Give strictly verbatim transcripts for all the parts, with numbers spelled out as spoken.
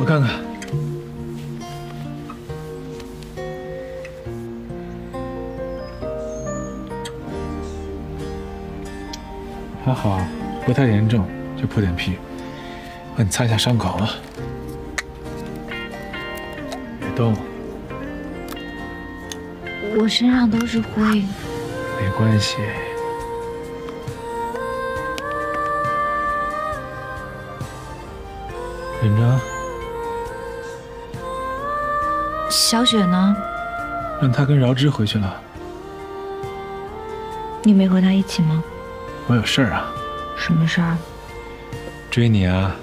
我看看。还好，不太严重，就破点皮。帮你擦一下伤口啊。别动。 我身上都是灰。 没关系。忍着。 小雪呢？ 让她跟饶之回去了。 你没和她一起吗？ 我有事儿啊。 什么事儿？ 追你啊。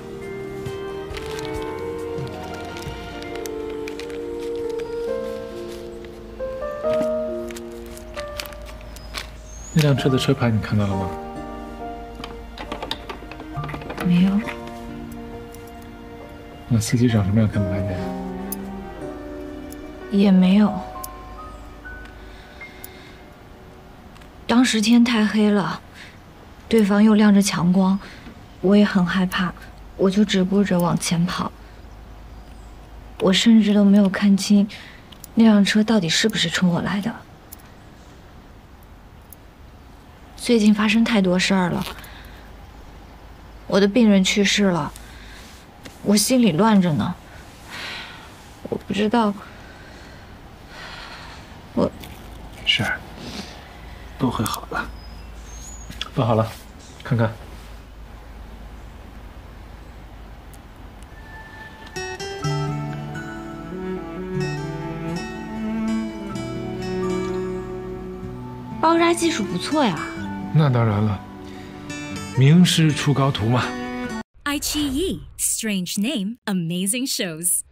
那辆车的车牌你看到了吗？ 没有。 那司机长什么样看不看见？ 也没有。当时天太黑了，对方又亮着强光，我也很害怕，我就只顾着往前跑。我甚至都没有看清那辆车到底是不是冲我来的。最近发生太多事儿了，我的病人去世了，我心里乱着呢。我不知道，我没事，都会好的。放好了，看看。 包扎技术不错呀。 那当然了，名师出高徒嘛。 爱奇艺 Strange Name Amazing Shows。